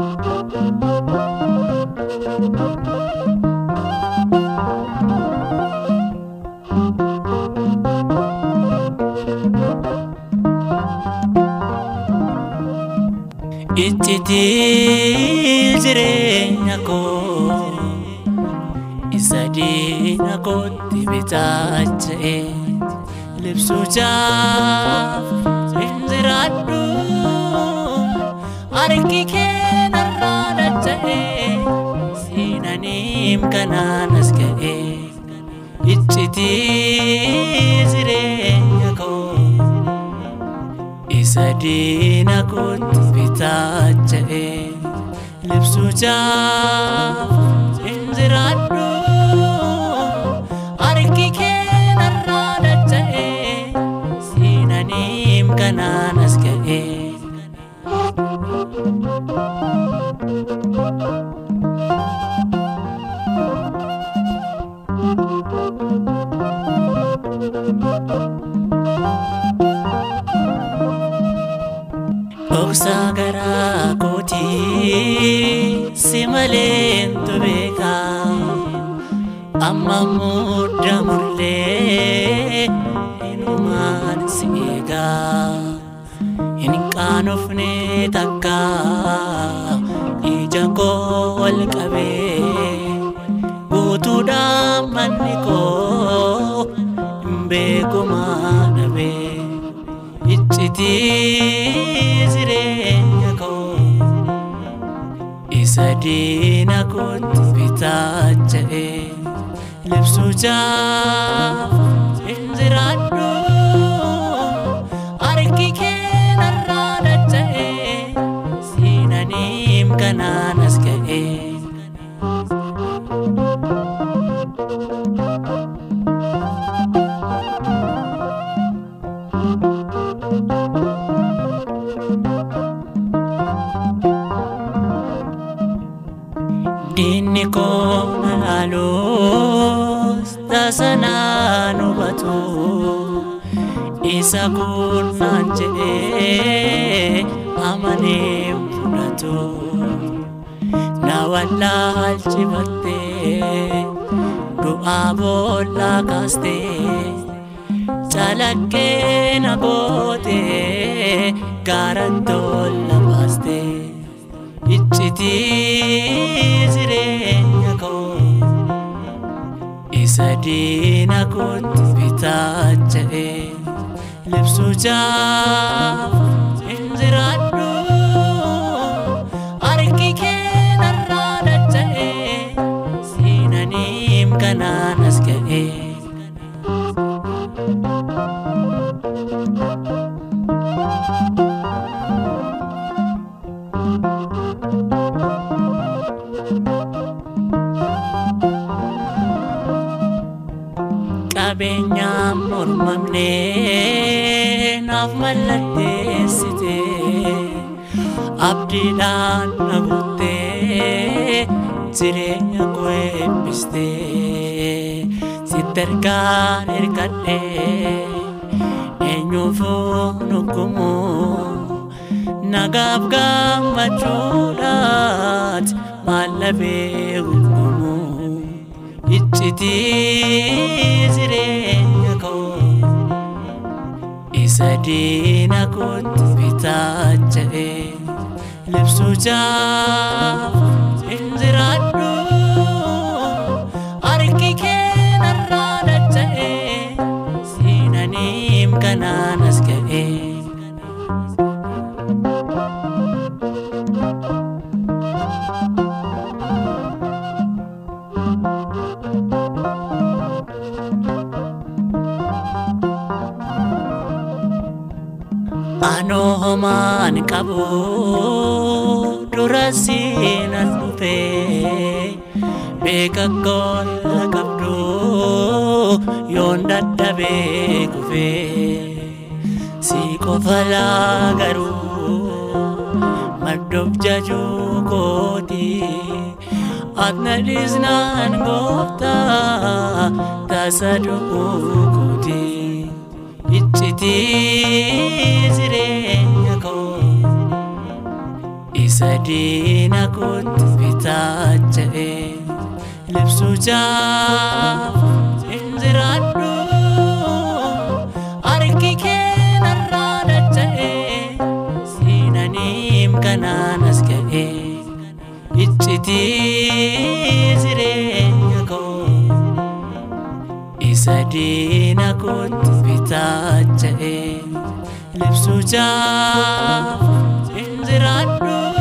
Ittiti jireenya koo isa diina kootti bitacha'e libsuudhaaf hin jiraadhu harki kee narraa dacha'e siinaniim kanaan as ga'e. Ittiti jireenya koo isa diina kootti bitacha'e libsuudhaaf hin jiraadhu harki kee narraa dacha'e siinaniim kanaan as ga'e. Dhoksa garaa kootii si maleen beeka amma muddamullee inumaan si eega hin qaanofne takka ija koo wal qabee guutuudhaan manni koo hin beekumaa dhabee. Ittiti jireenya koo isa diina kootti bitacha'e libsuudhaaf hin jiraadhu harki kee narraa dacha'e siinaniim kanaan as ga'e. Diinni koo nalaalos tasanaan hubatu isa kun naan jedhee amanee fudhatu na wallaalchifattee du'aa boollaa kaastee calaqqee na gootee gaaraan tola baastee. Ittiti jireenya koo isa diina kootti bitacha'e libsuudhaaf hin jiraadhu harki kee narraa dacha'e siinaniim kanaan as ga'e. Qabeenyaan mormamnee naaf mallatteessite abdiidhaan na buttee jireenya koo eebbistee sitti ergaan ergadhee eenyuufuu nukumu nagaaf gammachuudhaat maallabee gugumu. Ittiti jireenya koo isa diina kootti bitacha'e libsuudhaaf hin jiraadhu harki kee narraa dacha'e siinaniim kanaan as ga'e. Anoo homaan qabu dura siinan dhufee beeka gola qabdu yoon dadhabee kufee si qofa laa garuu maddoof jajuu kooti atna dhiisnaan gooftaa tasa du'uu kooti. Ittiti jireenya koo isa isa diina kootti bitacha'e libsu jaaf injiraadhu arki kee narraa dacha'e siinaniim kanaanas ga'e iccitii jireenya koo isa diina kootti bitacha'e libsu jaaf injiraadhu